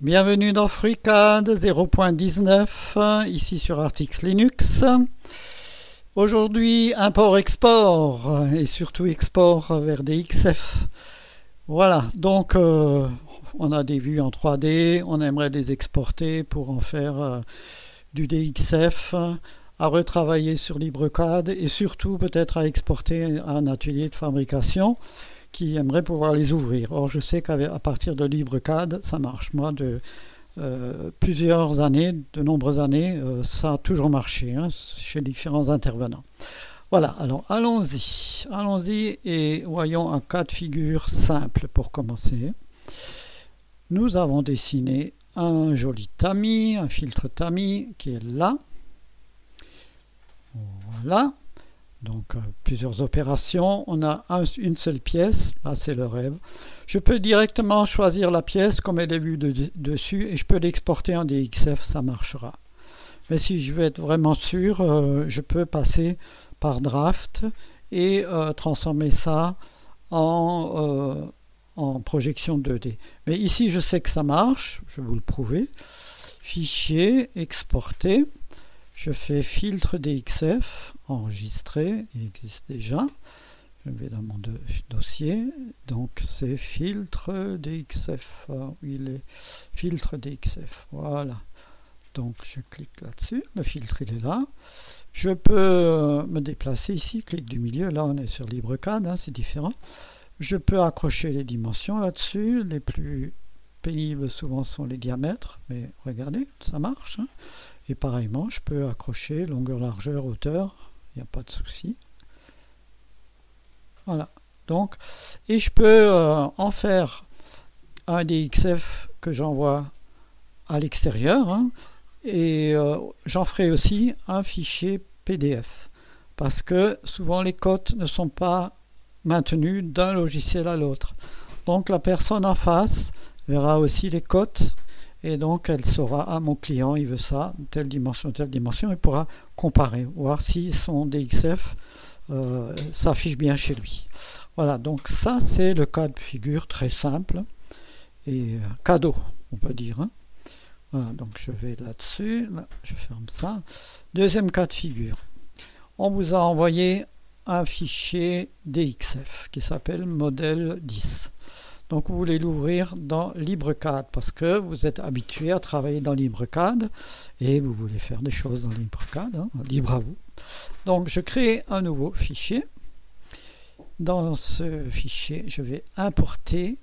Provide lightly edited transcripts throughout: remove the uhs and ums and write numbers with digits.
Bienvenue dans FreeCAD 0.19, ici sur Artix Linux. Aujourd'hui, import-export et surtout export vers des XF. Voilà, donc on a des vues en 3D, on aimerait les exporter pour en faire du DXF, à retravailler sur LibreCAD et surtout peut-être à exporter à un atelier de fabrication qui aimerait pouvoir les ouvrir. Or, je sais qu'à partir de LibreCAD, ça marche. Moi, de plusieurs années, de nombreuses années, ça a toujours marché chez différents intervenants. Voilà, alors allons-y et voyons un cas de figure simple pour commencer. Nous avons dessiné un joli tamis, un filtre tamis qui est là. Voilà. Donc plusieurs opérations, on a une seule pièce, là c'est le rêve. Je peux directement choisir la pièce comme elle est vue dessus et je peux l'exporter en DXF, ça marchera. Mais si je veux être vraiment sûr, je peux passer par draft et transformer ça en projection 2D. Mais ici je sais que ça marche, je vais vous le prouver. Fichier, exporter. Je fais filtre DXF, enregistrer, il existe déjà. Je vais dans mon dossier, donc c'est filtre DXF, il est filtre DXF, voilà. Donc je clique là-dessus, le filtre il est là. Je peux me déplacer ici, clic du milieu, là on est sur LibreCAD, c'est différent. Je peux accrocher les dimensions là-dessus, les plus pénibles souvent sont les diamètres, mais regardez, ça marche. Et pareillement, je peux accrocher longueur, largeur, hauteur, il n'y a pas de souci. Voilà. Donc, et je peux en faire un DXF que j'envoie à l'extérieur, et j'en ferai aussi un fichier PDF, parce que souvent les cotes ne sont pas maintenues d'un logiciel à l'autre. Donc la personne en face verra aussi les cotes. Et donc elle saura, mon client il veut ça, telle dimension, il pourra comparer, voir si son DXF s'affiche bien chez lui. Voilà, donc ça c'est le cas de figure très simple et cadeau, on peut dire. Voilà, donc je vais là-dessus, là, je ferme ça. Deuxième cas de figure, on vous a envoyé un fichier DXF qui s'appelle modèle 10. Donc vous voulez l'ouvrir dans LibreCAD parce que vous êtes habitué à travailler dans LibreCAD et vous voulez faire des choses dans LibreCAD, libre à vous. Donc je crée un nouveau fichier. Dans ce fichier, je vais importer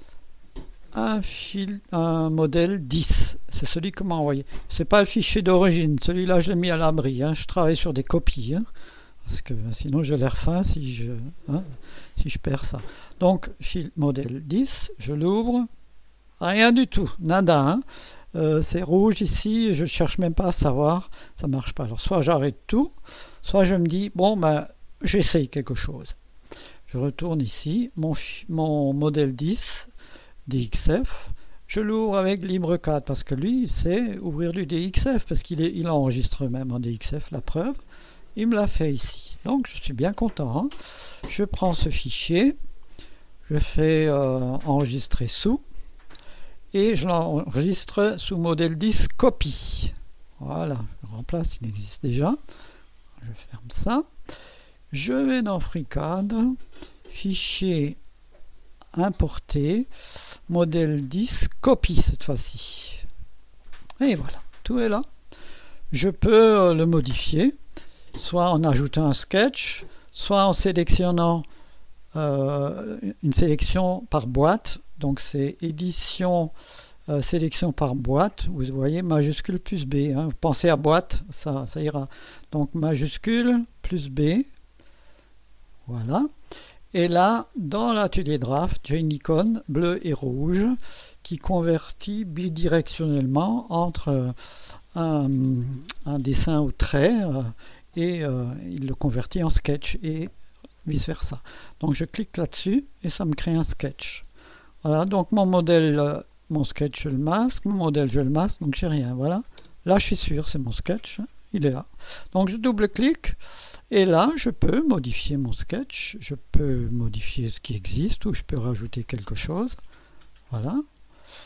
un modèle 10. C'est celui que m'a envoyé. Ce n'est pas le fichier d'origine, celui-là je l'ai mis à l'abri. Je travaille sur des copies. Parce que sinon j'ai l'air fin si je perds ça. Donc modèle 10, je l'ouvre, rien du tout, nada. C'est rouge ici, je ne cherche même pas à savoir, ça ne marche pas. Alors soit j'arrête tout, soit je me dis, bon ben j'essaye quelque chose. Je retourne ici, mon modèle 10 DXF, je l'ouvre avec LibreCAD parce que lui il sait ouvrir du DXF parce qu'il enregistre même en DXF, la preuve. Il me l'a fait ici, donc je suis bien content. Je prends ce fichier, je fais enregistrer sous et je l'enregistre sous modèle 10 copie. Voilà, je remplace, il existe déjà. Je ferme ça. Je vais dans FreeCAD, fichier importer, modèle 10 copie cette fois-ci. Et voilà, tout est là. Je peux le modifier. Soit en ajoutant un sketch, soit en sélectionnant une sélection par boîte. Donc c'est édition, sélection par boîte. Vous voyez, majuscule plus B. Pensez à boîte, ça ira. Donc majuscule plus B. Voilà. Et là, dans l'atelier draft, j'ai une icône bleue et rouge qui convertit bidirectionnellement entre un dessin au trait et il le convertit en sketch et vice versa. Donc je clique là-dessus et ça me crée un sketch. Voilà, donc mon modèle, mon sketch je le masque, mon modèle je le masque, donc j'ai rien. Voilà, là je suis sûr, c'est mon sketch, il est là. Donc je double-clique et là je peux modifier mon sketch, je peux modifier ce qui existe ou je peux rajouter quelque chose. Voilà.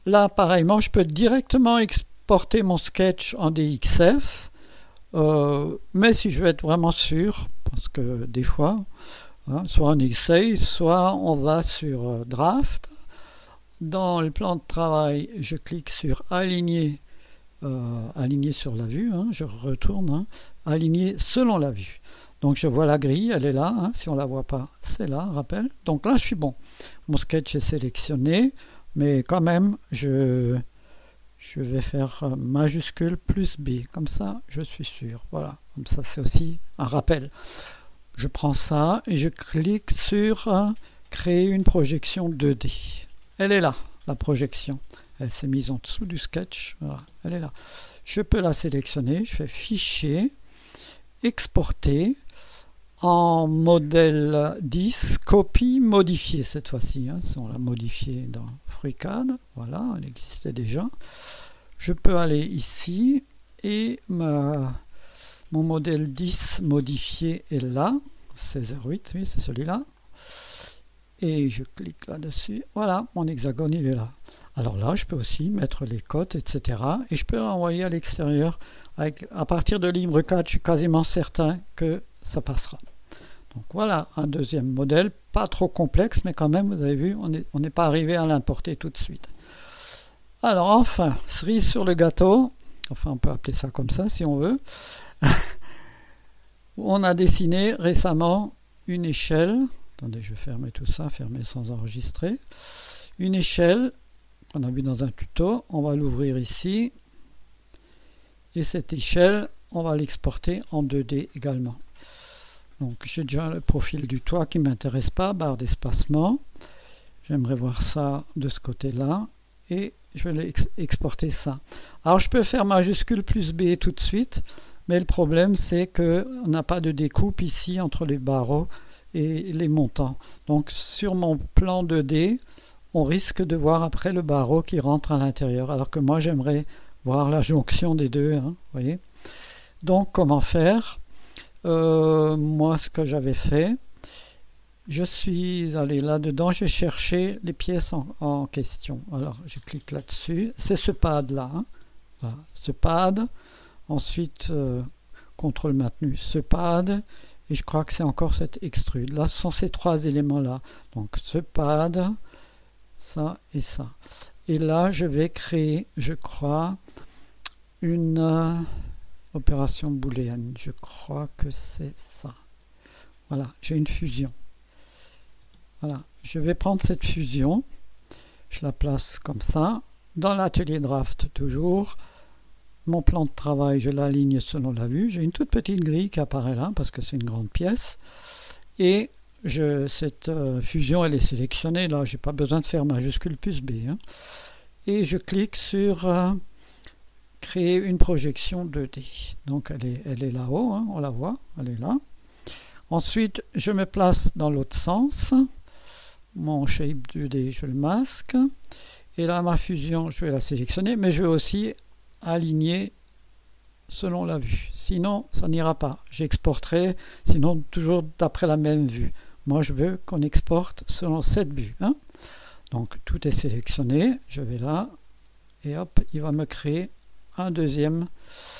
Là, pareillement, je peux directement exporter mon sketch en DXF, mais si je veux être vraiment sûr, parce que des fois, hein, soit on essaye, soit on va sur Draft. Dans le plan de travail, je clique sur Aligner, aligner sur la vue, hein, je retourne, hein, Aligner selon la vue. Donc je vois la grille, elle est là, hein, si on ne la voit pas, c'est là, rappel. Donc là, je suis bon. Mon sketch est sélectionné, mais quand même, je vais faire majuscule plus B, comme ça, je suis sûr. Voilà, comme ça, c'est aussi un rappel. Je prends ça et je clique sur Créer une projection 2D. Elle est là, la projection. Elle s'est mise en dessous du sketch. Voilà, elle est là. Je peux la sélectionner. Je fais Fichier, Exporter en modèle 10, copie modifiée cette fois-ci. Hein, si on l'a modifiée dans FreeCAD, voilà, elle existait déjà. Je peux aller ici et mon modèle 10 modifié est là. 16h08, oui, c'est celui-là. Et je clique là-dessus. Voilà, mon hexagone, il est là. Alors là, je peux aussi mettre les cotes, etc. Et je peux l'envoyer à l'extérieur. À partir de LibreCAD, je suis quasiment certain que ça passera. Donc voilà, un deuxième modèle, pas trop complexe, mais quand même, vous avez vu, on n'est pas arrivé à l'importer tout de suite. Alors enfin, cerise sur le gâteau, enfin on peut appeler ça comme ça si on veut. On a dessiné récemment une échelle. Attendez, je vais fermer tout ça, fermer sans enregistrer. Une échelle qu'on a vu dans un tuto, on va l'ouvrir ici. Et cette échelle, on va l'exporter en 2D également. Donc j'ai déjà le profil du toit qui ne m'intéresse pas, barre d'espacement. J'aimerais voir ça de ce côté-là. Et je vais exporter ça. Alors je peux faire majuscule plus B tout de suite, mais le problème c'est qu'on n'a pas de découpe ici entre les barreaux et les montants. Donc sur mon plan 2D, on risque de voir après le barreau qui rentre à l'intérieur, alors que moi j'aimerais voir la jonction des deux. Hein, voyez. Donc comment faire? Moi ce que j'avais fait, je suis allé là-dedans, j'ai cherché les pièces en question. Alors je clique là-dessus, c'est ce pad là, hein. Voilà, ce pad, ensuite contrôle maintenu, ce pad, et je crois que c'est encore cet extrude. Là ce sont ces trois éléments là, donc ce pad, ça et ça. Et là je vais créer, je crois, une opération booléenne, je crois que c'est ça. Voilà, j'ai une fusion. Voilà, je vais prendre cette fusion, je la place comme ça, dans l'atelier draft toujours, mon plan de travail je l'aligne selon la vue, j'ai une toute petite grille qui apparaît là parce que c'est une grande pièce, et cette fusion elle est sélectionnée, là j'ai pas besoin de faire majuscule plus B, hein. Et je clique sur créer une projection 2D, donc elle est là-haut, hein, on la voit, elle est là. Ensuite je me place dans l'autre sens. Mon shape 2D, je le masque. Et là, ma fusion, je vais la sélectionner, mais je vais aussi aligner selon la vue. Sinon, ça n'ira pas. J'exporterai, sinon, toujours d'après la même vue. Moi, je veux qu'on exporte selon cette vue. Hein. Donc, tout est sélectionné. Je vais là. Et hop, il va me créer un deuxième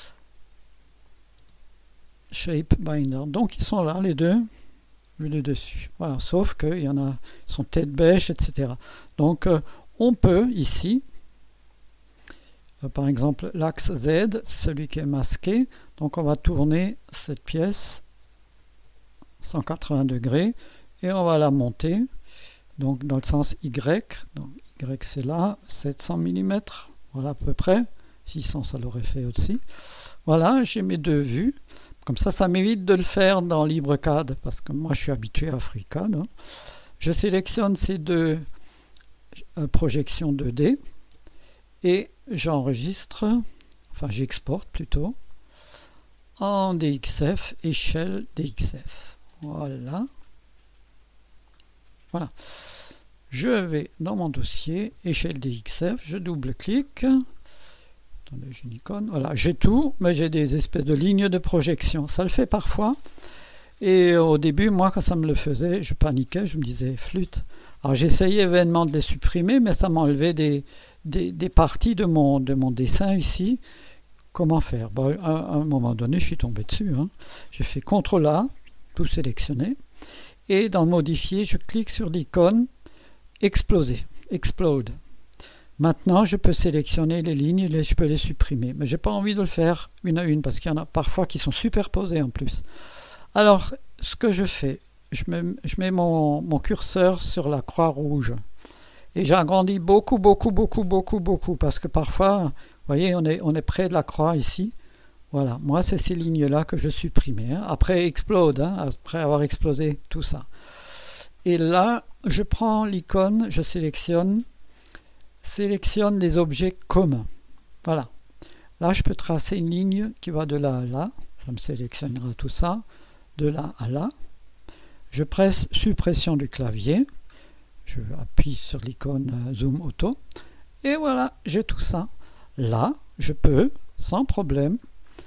shape binder. Donc, ils sont là, les deux. Le dessus. Voilà, sauf qu'il y en a, ils sont tête bêche, etc. Donc, on peut ici, par exemple, l'axe Z, c'est celui qui est masqué. Donc, on va tourner cette pièce 180 degrés et on va la monter. Donc, dans le sens Y. Donc, Y, c'est là, 700 mm. Voilà, à peu près. 600, ça l'aurait fait aussi. Voilà, j'ai mes deux vues. Comme ça m'évite de le faire dans LibreCAD, parce que moi je suis habitué à FreeCAD. Hein. Je sélectionne ces deux projections 2D et j'enregistre, enfin j'exporte plutôt, en DXF, échelle DXF. Voilà. Voilà. Je vais dans mon dossier, échelle DXF, je double-clique. Attendez, j'ai une icône. Voilà, j'ai tout, mais j'ai des espèces de lignes de projection. Ça le fait parfois. Et au début, moi, quand ça me le faisait, je paniquais, je me disais flûte. Alors j'essayais évidemment de les supprimer, mais ça m'enlevait des des parties de mon dessin ici. Comment faire? Bon, à un moment donné, je suis tombé dessus. J'ai fait CTRL A, tout sélectionner. Et dans modifier, je clique sur l'icône exploser, explode. Maintenant, je peux sélectionner les lignes et je peux les supprimer. Mais je n'ai pas envie de le faire une à une parce qu'il y en a parfois qui sont superposées en plus. Alors, ce que je fais, je mets mon curseur sur la croix rouge. Et j'agrandis beaucoup parce que parfois, vous voyez, on est près de la croix ici. Voilà, moi c'est ces lignes-là que je supprimais. Après explode, après avoir explosé tout ça. Et là, je prends l'icône, je sélectionne les objets communs. Voilà. Là, je peux tracer une ligne qui va de là à là. Ça me sélectionnera tout ça, de là à là. Je presse suppression du clavier. Je appuie sur l'icône Zoom Auto. Et voilà, j'ai tout ça. Là, je peux, sans problème,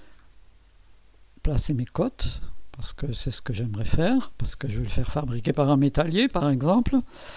placer mes cotes, parce que c'est ce que j'aimerais faire, parce que je vais le faire fabriquer par un métallier, par exemple.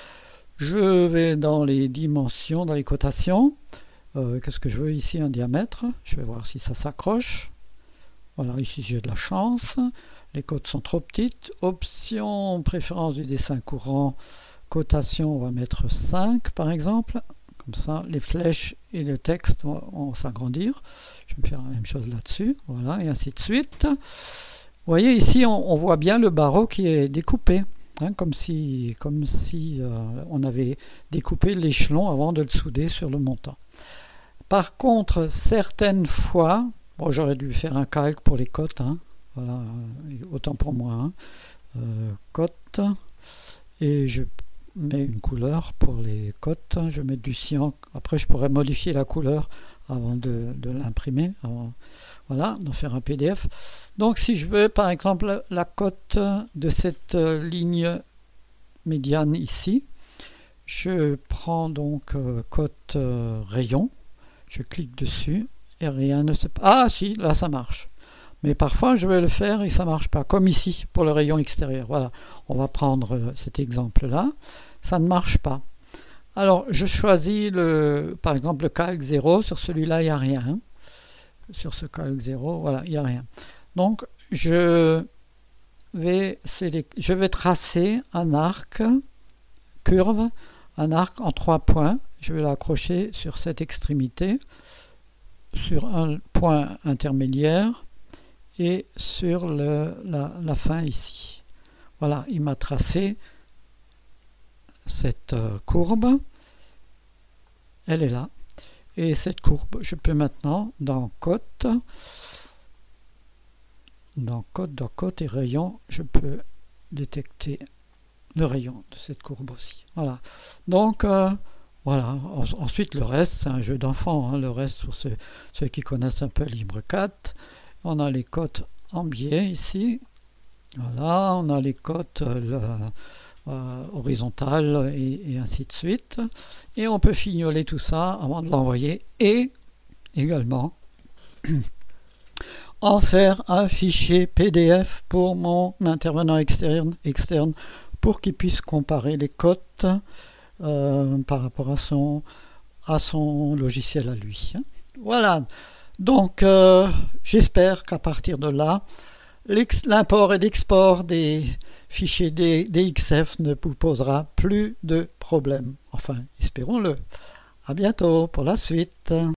Je vais dans les dimensions, dans les cotations. Qu'est-ce que je veux ici? Un diamètre. Je vais voir si ça s'accroche. Voilà, ici j'ai de la chance. Les cotes sont trop petites. Option, préférence du dessin courant. Cotation, on va mettre 5 par exemple. Comme ça, les flèches et le texte vont s'agrandir. Je vais faire la même chose là-dessus. Voilà, et ainsi de suite. Vous voyez, ici, on voit bien le barreau qui est découpé. Comme si on avait découpé l'échelon avant de le souder sur le montant. Par contre, certaines fois, bon, j'aurais dû faire un calque pour les cotes. Voilà, autant pour moi. Cotes. Et je mets une couleur pour les cotes, je mets du cyan, après je pourrais modifier la couleur avant de l'imprimer, voilà, d'en faire un PDF. Donc si je veux par exemple la cote de cette ligne médiane ici, je prends donc cote rayon, je clique dessus et rien ne se passe. Ah si, là ça marche. Mais parfois je vais le faire et ça ne marche pas, comme ici pour le rayon extérieur. Voilà, on va prendre cet exemple-là. Ça ne marche pas. Alors je choisis par exemple le calque 0. Sur celui-là, il n'y a rien. Sur ce calque 0, voilà, il n'y a rien. Donc je vais tracer un arc curve, un arc en 3 points. Je vais l'accrocher sur cette extrémité, sur un point intermédiaire et sur la fin ici. Voilà, il m'a tracé cette courbe. Elle est là. Et cette courbe, je peux maintenant, dans cote et rayon, je peux détecter le rayon de cette courbe aussi. Voilà. Donc, voilà. Ensuite, le reste, c'est un jeu d'enfant. Le reste, pour ceux qui connaissent un peu LibreCAD, on a les cotes en biais ici. Voilà, on a les cotes horizontales et ainsi de suite. Et on peut fignoler tout ça avant de l'envoyer. Et également en faire un fichier PDF pour mon intervenant externe pour qu'il puisse comparer les cotes par rapport à son logiciel à lui. Voilà. Donc, j'espère qu'à partir de là, l'import et l'export des fichiers DXF ne vous posera plus de problème. Enfin, espérons-le. À bientôt pour la suite.